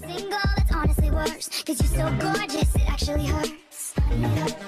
Single, it's honestly worse, 'cause you're so gorgeous, it actually hurts.